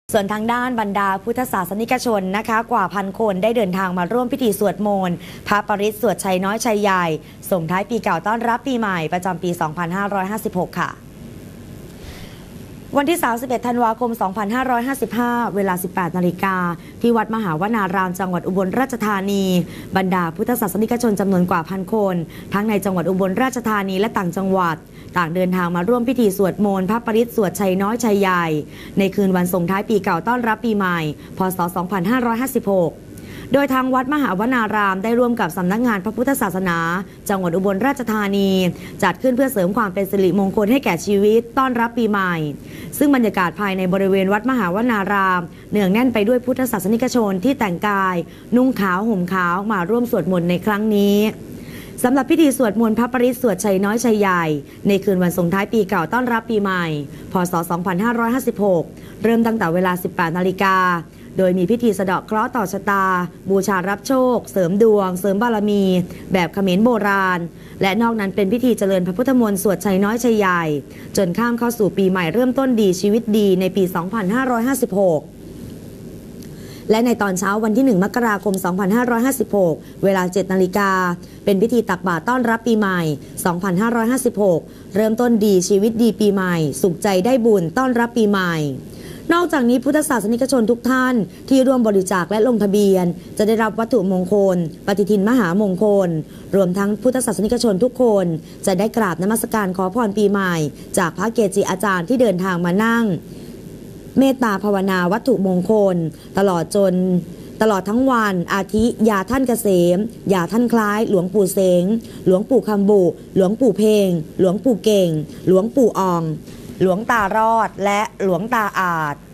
ส่วนทางด้านบรรดาพุทธศาสนิกชนนะคะกว่าพันคนได้เดินทางมาร่วมพิธีสวดมนต์พระปริตรสวดชัยน้อยชัยใหญ่ส่งท้ายปีเก่าต้อนรับปีใหม่ประจำปี 2556 ค่ะวันที่ 31 ธันวาคม 2555 เวลา 18 นาฬิกาที่วัดมหาวนารามจังหวัดอุบลราชธานีบรรดาพุทธศาสนิกชนจำนวนกว่าพันคนทั้งในจังหวัดอุบลราชธานีและต่างจังหวัดต่างเดินทางมาร่วมพิธีสวดมนต์พระปริตรสวดชัยน้อยชัยใหญ่ในคืนวันส่งท้ายปีเก่าต้อนรับปีใหม่พ.ศ. 2556โดยทางวัดมหาวนารามได้ร่วมกับสำนักงานพระพุทธศาสนาจังหวัดอุบลราชธานีจัดขึ้นเพื่อเสริมความเป็นสิริมงคลให้แก่ชีวิตต้อนรับปีใหม่ซึ่งบรรยากาศภายในบริเวณวัดมหาวนารามเนืองแน่นไปด้วยพุทธศาสนิกชนที่แต่งกายนุ่งขาวห่มขาวมาร่วมสวดมนต์ในครั้งนี้สำหรับพิธีสวดมนต์พระปริตรสวดชัยน้อยชัยใหญ่ในคืนวันส่งท้ายปีเก่าต้อนรับปีใหม่พ.ศ. 2556เริ่มตั้งแต่เวลา 18 นาฬิกาโดยมีพิธีสะเดาะเคราะห์ต่อชะตาบูชารับโชคเสริมดวงเสริมบารมีแบบเขมรโบราณและนอกนั้นเป็นพิธีเจริญพระพุทธมนต์สวดชัยน้อยชัยใหญ่จนข้ามเข้าสู่ปีใหม่เริ่มต้นดีชีวิตดีในปี 2556และในตอนเช้าวันที่ 1 มกราคม 2556 เวลา 7 นาฬิกาเป็นพิธีตักบาตรต้อนรับปีใหม่ 2556 เริ่มต้นดีชีวิตดีปีใหม่สุขใจได้บุญต้อนรับปีใหม่นอกจากนี้พุทธศาสนิกชนทุกท่านที่ร่วมบริจาคและลงทะเบียนจะได้รับวัตถุมงคลปฏิทินมหามงคลรวมทั้งพุทธศาสนิกชนทุกคนจะได้กราบนมัสการขอพรปีใหม่จากพระเกจิอาจารย์ที่เดินทางมานั่งเมตตาภาวนาวัตถุมงคลตลอดทั้งวันอาทิยาท่านเกษมยาท่านคล้ายหลวงปู่เสงหลวงปู่คำบุหลวงปู่เพงหลวงปู่เก่งหลวงปู่อองหลวงตารอดและหลวงตาอาจ